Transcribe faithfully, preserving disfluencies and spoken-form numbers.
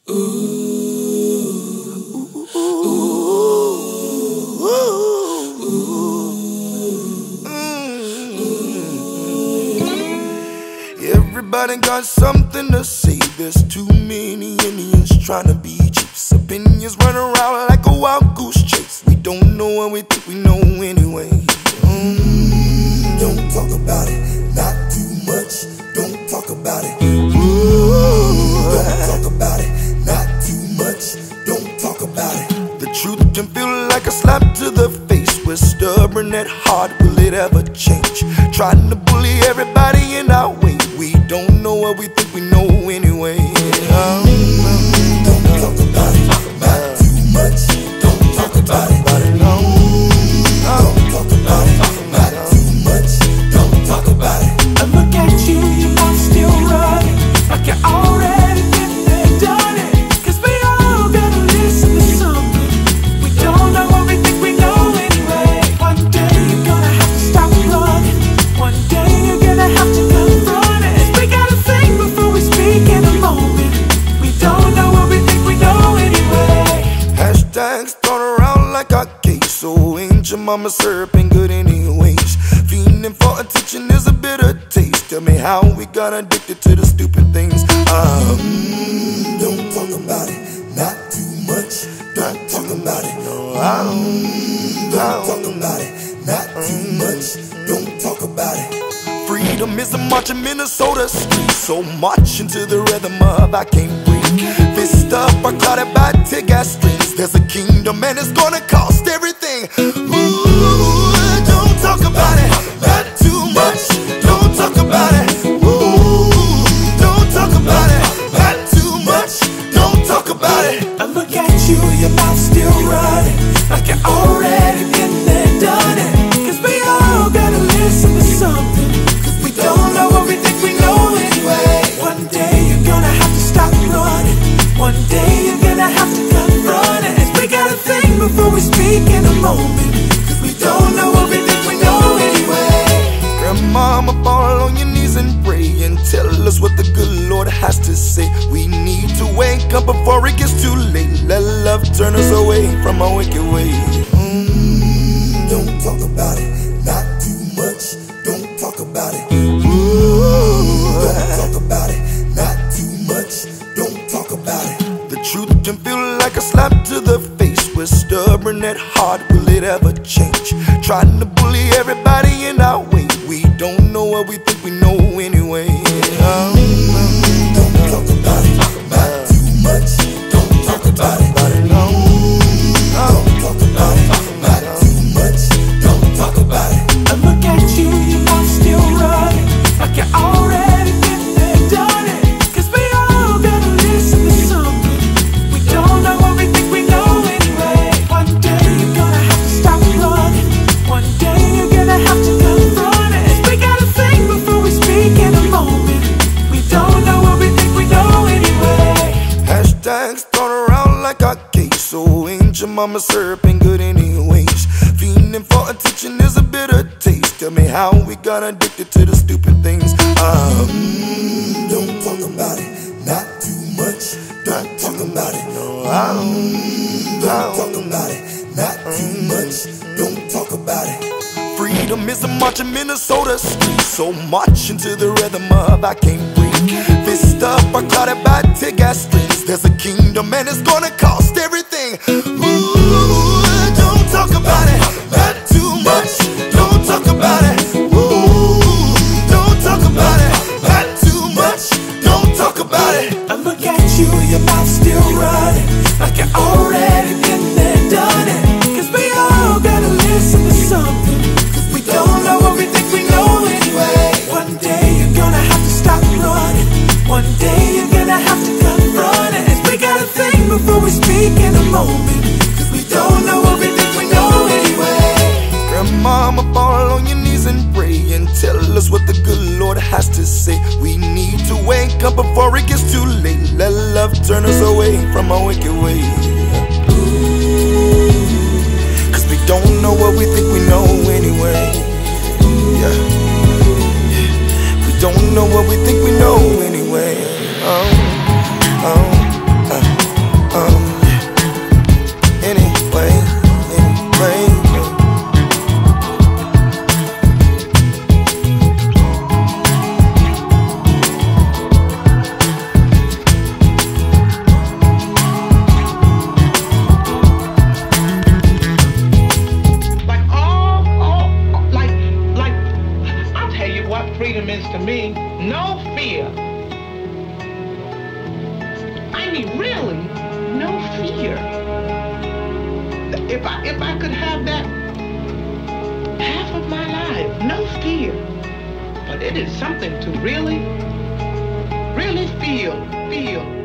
Everybody got something to say. There's too many Indians trying to be chiefs. Opinions run around like a wild goose chase. We don't know what we think we know anyway. Mm. Don't talk about it, not too much. Don't talk about it. Ooh. Don't talk about it, not too much. Don't talk about it. The truth can feel like a slap to the face. We're stubborn at heart, will it ever change? Trying to bully everybody in our way. We don't know what we think we know anyway. Um, don't talk about it, not too much. Don't talk about it. No. Don't talk about it, not too much. Don't talk about it. I look at you, your mouth still running, like you already been there, done it. Cause we all gotta listen to something. We don't know what we think we know anyway. One day you're gonna have to stop running. One day you're gonna have to confront it. We gotta think before we speak in a moment. We don't know what we think we know anyway. Hashtags thrown around like a case. So ain't your mama syrup ain't good anyways. Feeling for attention is a bitter taste. Tell me how we got addicted to the stupid things. Um, don't talk about it, not too much. Don't talk about it. No, I don't, don't talk about it, not too much. Don't talk about it. Freedom is a march in Minnesota streets. So march into the rhythm of I can't breathe. Fist up or clouded by tear gas streets. There's a kingdom and it's gonna cost everything. Ooh, don't talk about it, not too much. Don't talk about it. Ooh, don't talk about it, not too much. Don't talk about it. I look at you, your mouth still running, like you already been there, done it. Cause we all gotta listen to something. Cause we don't know what we think we know anyway. One day you're gonna have to stop running. One day you're gonna have to confront it. We gotta think before we speak in a moment. Cause we don't know what we think we know anyway. Grandmama, fall on your knees and pray and tell us what the good Lord has to say. We need to wake up before it gets too late. Let love turn us away from our wicked ways. Mm. Don't talk about it, not too much. Don't talk about it. Ooh. Don't talk about it, not too much. Don't talk about it. The truth can feel like a slap to the face. We're stubborn at heart, will it ever change? Trying to bully everybody in our way. We don't know what we think we know anyway. Um, don't talk about it, not too much. Don't talk about it. No. Don't talk about it, not too much. Don't talk about it. I look at you, your mouth still running, like you already been there, done it. Cause we all gotta listen to something. We don't know what we think we know anyway. One day you're gonna have to stop running. One day you're gonna have to confront it. We gotta think before we speak in a moment. We don't know what we think we know anyway. Hashtags thrown around like a case. So ain't your mama syrup ain't good anyways. Feeling for attention is a bitter taste. Tell me how we got addicted to the stupid things. Um, don't talk about it, not too much. Don't talk about it. No, I don't, don't talk about it, not too much. Don't talk about it. Freedom is a march in Minnesota streets. So march into the rhythm of I can't breathe. Fist up or clouded by tear gas streets. There's a kingdom and it's gonna cost everything. Ooh, don't talk about it, not too much. Don't talk about it. Ooh, don't talk about it, not too much. Don't talk about it. I look at you, your mouth still running, like you already been there, done it. Cause we all gotta listen to something. Cause we don't know what we think we know anyway. One day you're gonna have to stop running. One day you're gonna have to confront it. We gotta think before we speak in a moment. Cause we don't know what we think we know anyway. Grandmama, fall on your knees and pray and tell us what the good Lord has to say. We need to wake up before it gets too late. Let love turn us away from our wicked ways. Cause we don't know what we think we know anyway. Yeah. We don't know what we think we know anyway. Oh, oh, uh. to me, no fear. I mean, really, no fear. If I, if I could have that half of my life, no fear. But it is something to really, really feel, feel.